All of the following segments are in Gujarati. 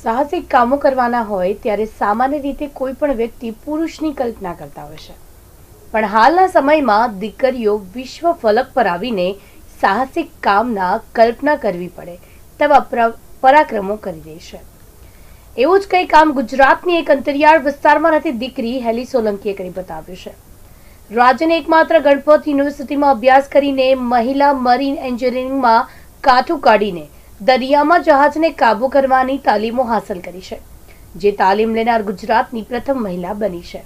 સાહસિક કામો કરવાના હોય ત્યારે સામાન્ય રીતે કોઈ પણ વ્યક્તિ પુરુષની કલ્પના કરતા હોય છે, પણ હાલના સમયમાં દીકરીઓ વિશ્વ ફલક પર આવીને સાહસિક કામના કલ્પના કરવી પડે તેવા પરાક્રમો કરી રહી છે। એવું જ કંઈ કામ ગુજરાતની એક અંતરિયાળ વિસ્તારમાં રહેતી દીકરી હેલી સોલંકીએ કરી બતાવ્યું છે। રાજ્યની એકમાત્ર ગણપત યુનિવર્સિટીમાં અભ્યાસ કરીને મહિલા મરીન એન્જિનિયરિંગમાં કાઠું કાઢીને દરિયામાં જહાજને કાબુ કરવાની તાલીમો હાંસલ કરી છે, જે તાલીમ લેનાર ગુજરાતની પ્રથમ મહિલા બની છે।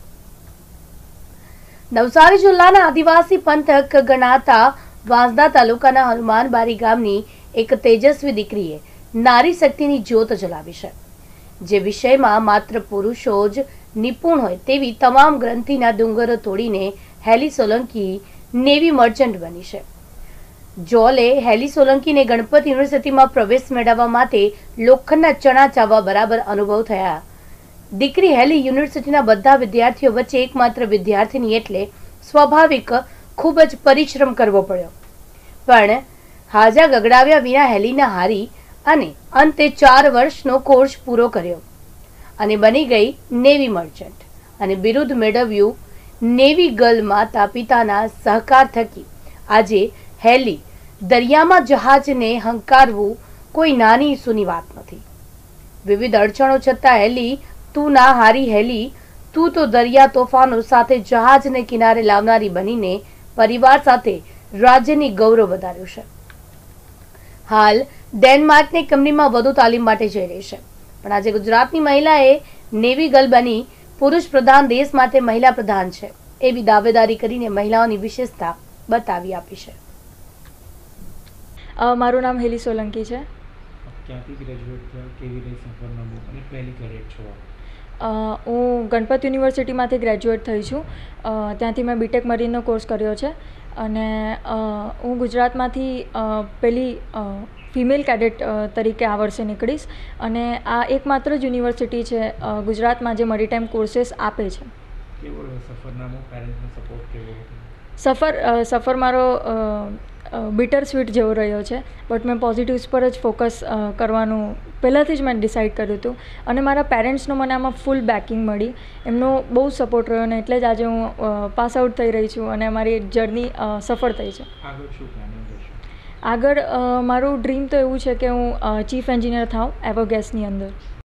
નવસારી જિલ્લાના આદિવાસી પંથક ગણાતા વાંસદા તાલુકાના હનુમાનબારી ગામની એક તેજસ્વી દીકરીએ નારી શક્તિની જ્યોત જલાવી છે, જે વિષયમાં માત્ર પુરુષો જ નિપુણ હોય તેવી તમામ ગ્રંથિના ડુંગરો તોડીને હેલી સોલંકી નેવી મર્ચન્ટ બની છે। જોલે હેલી સોલંકીને ગણપત યુનિવર્સિટીમાં પ્રવેશ મેળવવા માટે લોખંડના ચણા ચાવવા બરાબર અનુભવ થયા। દીકરી હેલી યુનિવર્સિટીના બધા વિદ્યાર્થીઓ વચ્ચે એકમાત્ર વિદ્યાર્થીની એટલે સ્વાભાવિક ખૂબ જ પરિશ્રમ કરવો પડ્યો, પણ હાજા ગગડાવ્યા વિના હેલીના હારી અને અંતે 4 વર્ષનો કોર્સ પૂરો કર્યો અને બની ગઈ નેવી મર્ચન્ટ અને બિરુદ મેળવ્યું નેવી ગર્લ। માતા પિતાના સહકાર થકી આજે હેલી દરિયામાં જહાજને હંકારવું કોઈ નાની સૂની વાત નથી। વિવિધ અડચણો છતાં હેલી તું ના હારી હેલી, તું તો દરિયા તોફાનો સાથે જહાજને કિનારે લાવનારી બનીને પરિવાર સાથે રાજ્યની ગૌરવ વધાર્યું છે। હાલ ડેનમાર્કની કંપનીમાં વધુ તાલીમ માટે જઈ રહી છે, પણ આજે ગુજરાતની મહિલાએ નેવી ગર્લ બની પુરુષ પ્રધાન દેશ માટે મહિલા પ્રધાન છે એવી દાવેદારી કરીને મહિલાઓની વિશેષતા બતાવી આપી છે। મારું નામ હેલી સોલંકી છે। ક્યાંથી ગ્રેજ્યુએટ થયા, કેવી રીતે સફરનામું અને પહેલી કેડેટ છો? હું ગણપત યુનિવર્સિટીમાંથી ગ્રેજ્યુએટ થઈ છું। ત્યાંથી મેં બીટેક મરીનનો કોર્સ કર્યો છે અને હું ગુજરાતમાંથી પહેલી ફિમેલ કેડેટ તરીકે આ વર્ષે નીકળીશ અને આ એકમાત્ર જ યુનિવર્સિટી છે ગુજરાતમાં જે મરીટાઈમ કોર્सेस આપે છે। કેવો રહ્યો સફરનામું? પેરેન્ટ્સનો સપોર્ટ કેવો હતો? સફર મારો બિટર સ્વીટ જેવો રહ્યો છે, બટ મેં પોઝિટિવ્સ પર જ ફોકસ કરવાનું પહેલાંથી જ મેં ડિસાઇડ કર્યું હતું અને મારા પેરેન્ટ્સનો મને આમાં ફૂલ બેકિંગ મળી, એમનો બહુ સપોર્ટ રહ્યો અને એટલે જ આજે હું પાસ આઉટ થઈ રહી છું અને મારી જર્ની સફળ થઈ છે। આગળ શું પ્લાનિંગ રહેશે? આગળ મારું ડ્રીમ તો એવું છે કે હું ચીફ એન્જિનિયર થાઉં એવોગેસની અંદર।